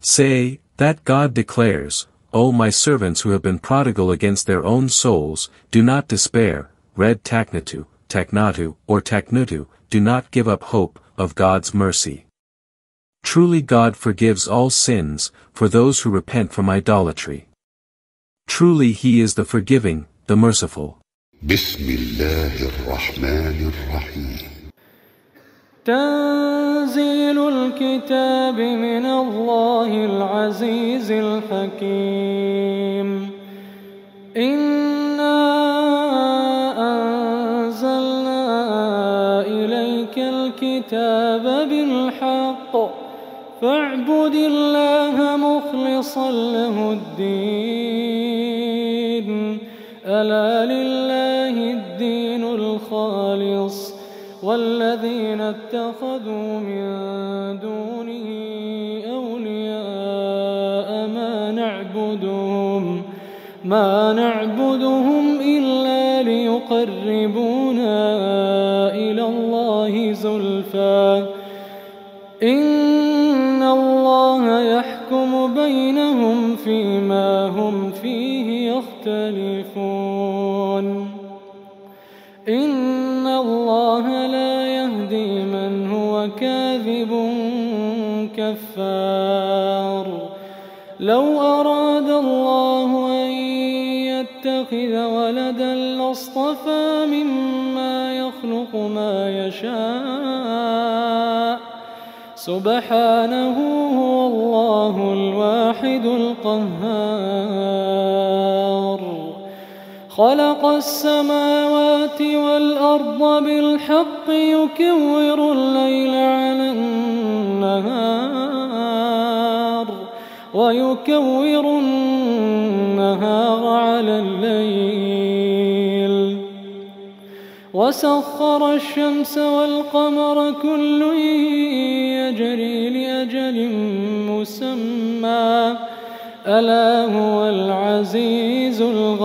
Say, that God declares, O my servants who have been prodigal against their own souls, do not despair, red taknatu, or taknutu, do not give up hope of God's mercy. Truly God forgives all sins, for those who repent from idolatry. Truly He is the forgiving, the merciful. Bismillahirrahmanirrahim. تنزيل الكتاب من الله العزيز الحكيم. إنا أنزلنا إليك الكتاب بالحق فاعبد الله مخلصا له الدين ألا لله الدين الخالص والذين اتخذوا من دونه أولياء ما نعبدهم إلا ليقربونا إلى الله زلفى إن الله يحكم بينهم فيما هم فيه يختلفون إن الله لا يهدي من هو كاذب كفار. لو أراد الله أن يتخذ ولدا لاصطفى مما يخلق ما يشاء سبحانه هو الله الواحد القهار. خلق السماوات والأرض بالحق يكور الليل على النهار ويكور النهار على الليل وسخر الشمس والقمر كل يجري لأجل مسمى ألا هو العزيز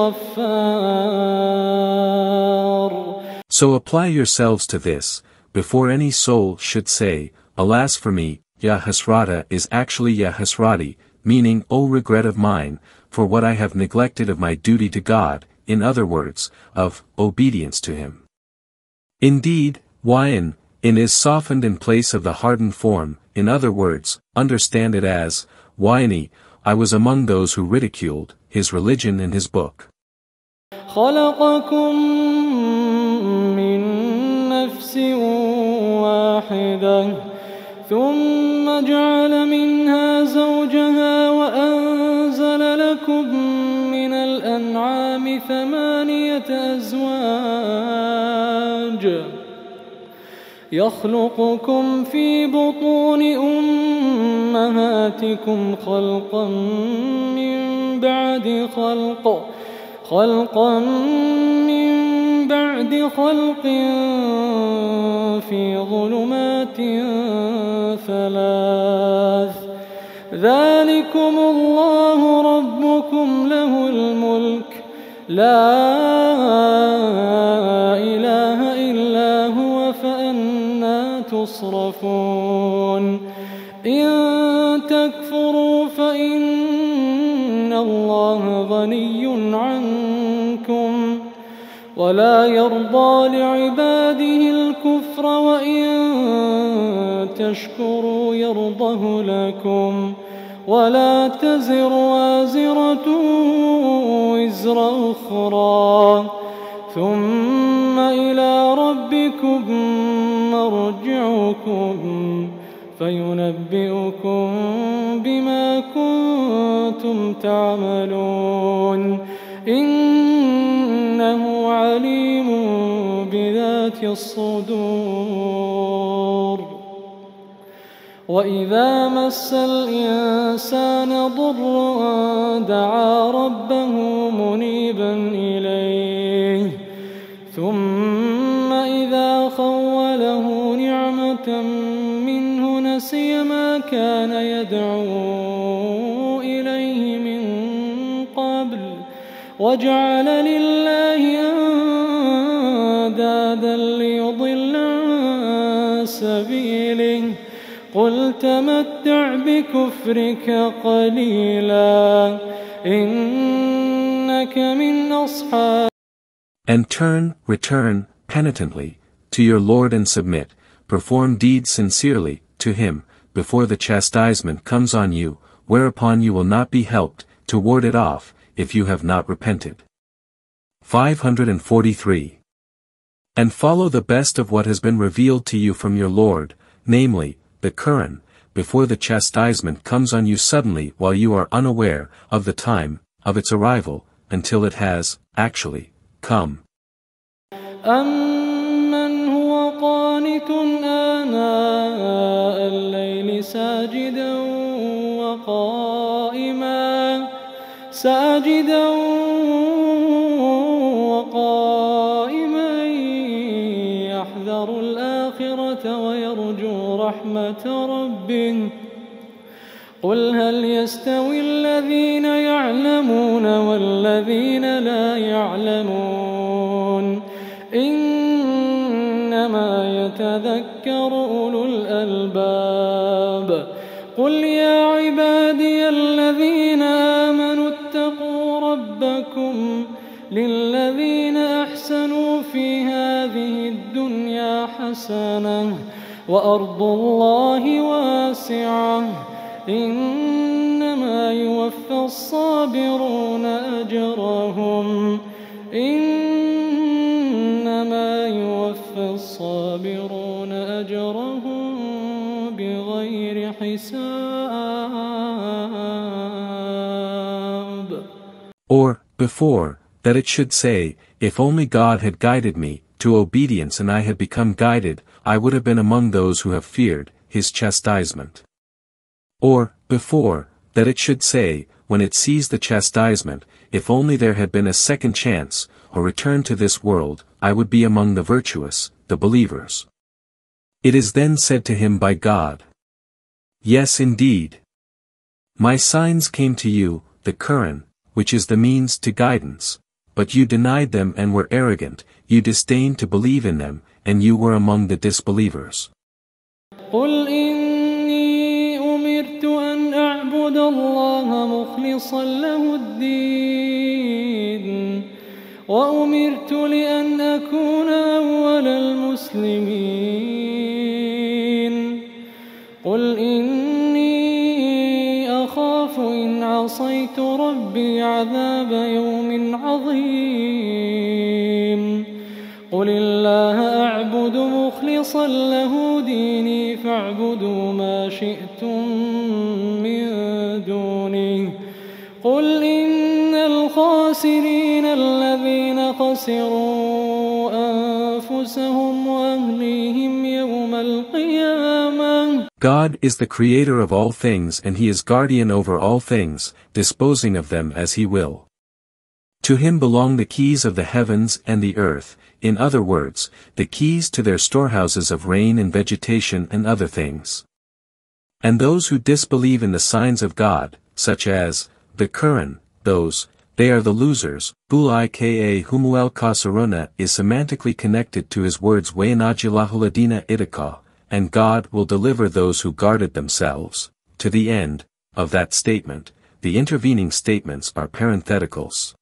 الغفار. So apply yourselves to this, before any soul should say, Alas for me, Ya Hasrata is actually Ya Hasrati, meaning O regret of mine, for what I have neglected of my duty to God, in other words, of obedience to Him. Indeed, in is softened in place of the hardened form, in other words, understand it as, Waini, I was among those who ridiculed His religion and His book. خلقكم من نفس واحدة ثم جعل منها زوجها وأنزل لكم من الأنعام 8 أزواج يخلقكم في بطون أمهاتكم خلقا من بعد خلق في ظلمات 3 ذلكم الله ربكم له الملك لا إله إلا هو فأنى تصرفون إن تكفروا فإن الله غني عنكم ولا يرضى لعباده الكفر وإن تشكروا يرضه لكم ولا تزر وازرة وزر أخرى ثم إلى ربكم مرجعكم فينبئكم بما كنتم تعملون إنه عليم بذات الصدور. وإذا مس الإنسان ضر دعا ربه منيبا إليه ثم إذا خوله نعمة منه نسي ما كان يدعو إليه من قبل وجعل لله أندادا ليضل عن سبيله قل تمتع بكفرك قليلا إنك من أصحاب. And return, penitently, to your Lord and submit, perform deeds sincerely, to Him, before the chastisement comes on you, whereupon you will not be helped, to ward it off, if you have not repented. 543. And follow the best of what has been revealed to you from your Lord, namely, the Quran, before the chastisement comes on you suddenly while you are unaware of the time of its arrival, until it has, actually, come. أَمَّنْ هُوَ قَانِتٌ آنَاءَ اللَّيْلِ سَاجِدًا وَقَائِمًا يَحْذَرُ الْآخِرَةَ وَيَرْجُو رَحْمَةَ رَبِّهِ قُلْ هَلْ يَسْتَوِي الَّذِينَ يَعْلَمُونَ وَالَّذِينَ لَا يَعْلَمُونَ إِنَّمَا يَتَذَكَّرُ أُولُو الْأَلْبَابِ قُلْ يَا عِبَادِيَ الَّذِينَ آمَنُوا اتَّقُوا رَبَّكُمْ لِلَّذِينَ أَحْسَنُوا فِي هَذِهِ الدُّنْيَا حَسَنَةٌ وَأَرْضُ اللَّهِ وَاسِعَةٌ إِنَّمَا يُوَفَّى الصَّابِرُونَ أَجْرَهُم بِغَيْرِ حِسَابٍ. Or, before, that it should say, if only God had guided me to obedience and I had become guided, I would have been among those who have feared His chastisement. Or, before, that it should say, when it sees the chastisement, if only there had been a second chance, or return to this world, I would be among the virtuous, the believers. It is then said to him by God, yes indeed. My signs came to you, the Quran, which is the means to guidance, but you denied them and were arrogant, you disdained to believe in them, and you were among the disbelievers. قُلْ إِنِّي أُمِرْتُ أَنْ أَعْبُدَ اللَّهَ مُخْلِصًا لَهُ الدِّينَ وَأُمِرْتُ لِأَنْ أَكُونَ أَوَّلَ الْمُسْلِمِينَ قُلْ إِنِّي أَخَافُ إِنْ عَصَيْتُ رَبِّي عَذَابَ يَوْمٍ عَظِيمٍ قُلِ اللَّهَ أَعْبُدُ مُخْلِصًا لَهُ دِينِي فَاعْبُدُوا مَا شِئْتُم مِّن دُونِهِ قُلْ إِنَّ الْخَاسِرِينَ الَّذِينَ خَسِرُوا أَنفُسَهُمْ وَأَهْلِيهِمْ يَوْمَ الْقِيَامَةِ. God is the creator of all things and He is guardian over all things, disposing of them as He will. To Him belong the keys of the heavens and the earth, in other words, the keys to their storehouses of rain and vegetation and other things. And those who disbelieve in the signs of God, such as the Quran, they are the losers. Ulika humuel kasaruna is semantically connected to his words wayanajilahul idaka, and God will deliver those who guarded themselves. To the end of that statement, the intervening statements are parentheticals.